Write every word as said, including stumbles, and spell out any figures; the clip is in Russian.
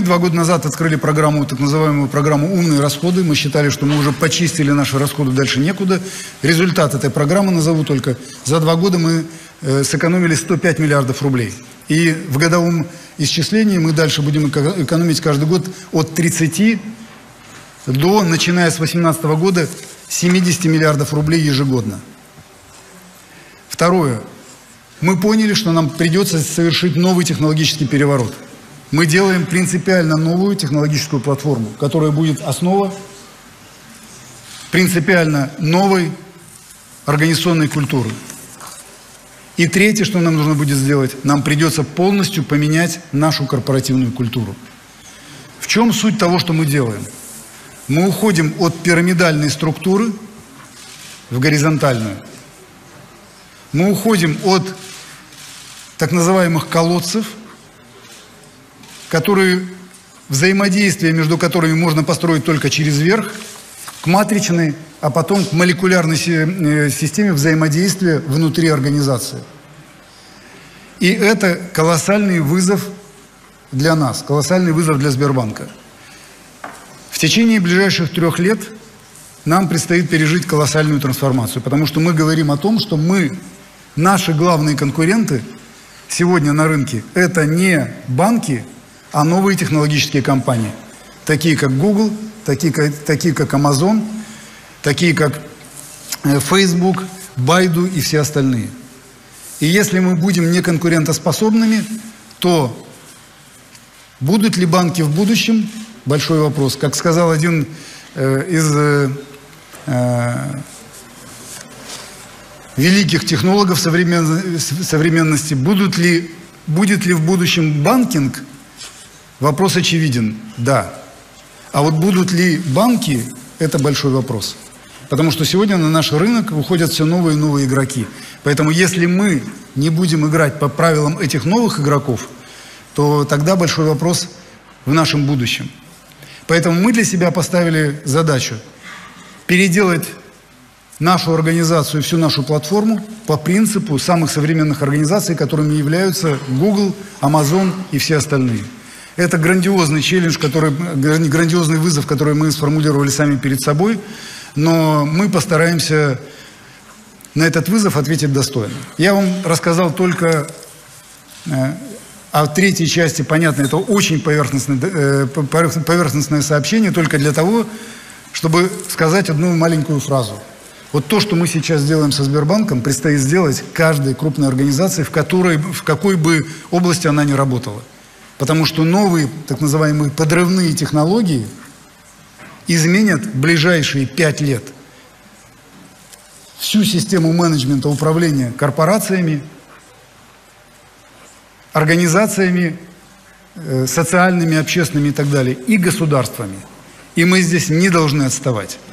два года назад открыли программу, так называемую программу «Умные расходы». Мы считали, что мы уже почистили наши расходы, дальше некуда. Результат этой программы назову только. За два года мы э, сэкономили сто пять миллиардов рублей. И в годовом исчислении мы дальше будем экономить каждый год от тридцати до, начиная с две тысячи восемнадцатого года, семидесяти миллиардов рублей ежегодно. Второе. Мы поняли, что нам придется совершить новый технологический переворот. Мы делаем принципиально новую технологическую платформу, которая будет основа принципиально новой организационной культуры. И третье, что нам нужно будет сделать, нам придется полностью поменять нашу корпоративную культуру. В чем суть того, что мы делаем? Мы уходим от пирамидальной структуры в горизонтальную. Мы уходим от так называемых колодцев, которые, взаимодействие между которыми можно построить только через верх, к матричной, а потом к молекулярной системе взаимодействия внутри организации. И это колоссальный вызов для нас, колоссальный вызов для Сбербанка. В течение ближайших трех лет нам предстоит пережить колоссальную трансформацию, потому что мы говорим о том, что мы, наши главные конкуренты сегодня на рынке, это не банки, а новые технологические компании, такие как Google, такие как, такие как Amazon, такие как Facebook, Baidu и все остальные. И если мы будем неконкурентоспособными, то будут ли банки в будущем? Большой вопрос. Как сказал один э, из э, э, великих технологов современ... современности, будут ли, будет ли в будущем банкинг? Вопрос очевиден. Да. А вот будут ли банки, это большой вопрос. Потому что сегодня на наш рынок выходят все новые и новые игроки. Поэтому если мы не будем играть по правилам этих новых игроков, то тогда большой вопрос в нашем будущем. Поэтому мы для себя поставили задачу переделать нашу организацию, всю нашу платформу по принципу самых современных организаций, которыми являются Google, Amazon и все остальные. Это грандиозный челлендж, который, грандиозный вызов, который мы сформулировали сами перед собой, но мы постараемся на этот вызов ответить достойно. Я вам рассказал только э, о третьей части, понятно, это очень поверхностное, э, поверхностное сообщение, только для того, чтобы сказать одну маленькую фразу. Вот то, что мы сейчас делаем со Сбербанком, предстоит сделать каждой крупной организации, в которой, в какой бы области она ни работала. Потому что новые, так называемые, подрывные технологии изменят в ближайшие пять лет всю систему менеджмента управления корпорациями, организациями, социальными, общественными и так далее, и государствами. И мы здесь не должны отставать.